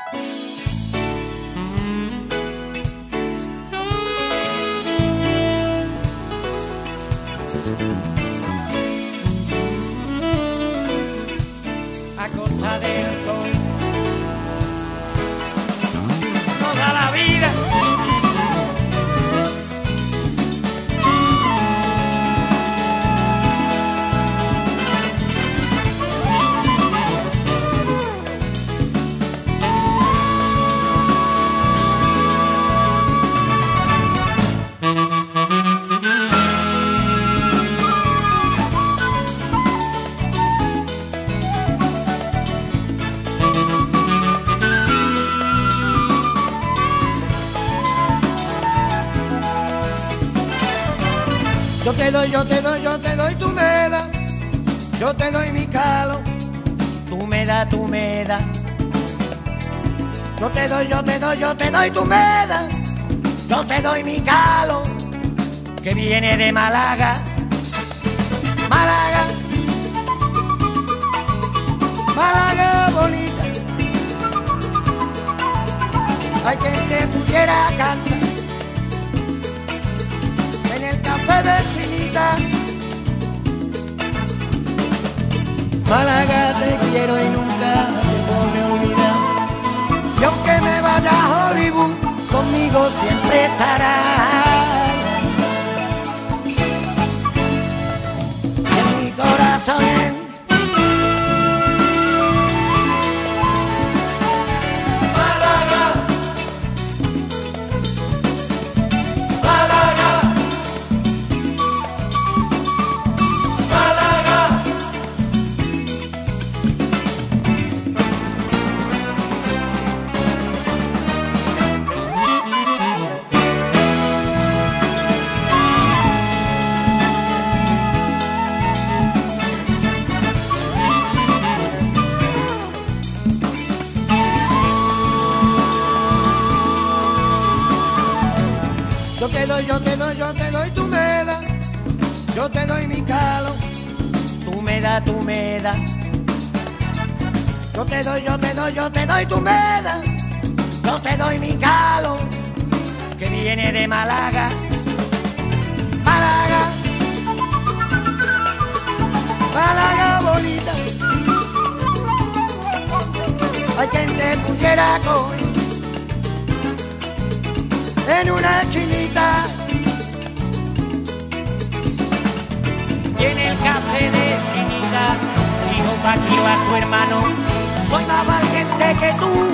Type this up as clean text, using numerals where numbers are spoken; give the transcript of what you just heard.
A costa del sol toda la vida. Yo te doy, tú me das. Yo te doy mi calo, Tú me das. yo te doy, tú me das. Yo te doy mi calo, que viene de Málaga. Málaga, Málaga bonita. Hay quien te pudiera cantar en el café de Chinita. Málaga te quiero y nunca te podré olvidar. Y aunque me vaya a Hollywood, conmigo siempre estarás. En mi corazón. Málaga, Málaga, Málaga. Yo te doy, tú me das. Yo te doy mi calo. Tú me das. Yo te doy, tú me das. Yo te doy mi calo, que viene de Málaga. Málaga, Málaga bonita. Hay quien te pudiera coger en una esquinita. Y en el café de Chinita, dijo Paquito a tu hermano, soy más valiente que tú.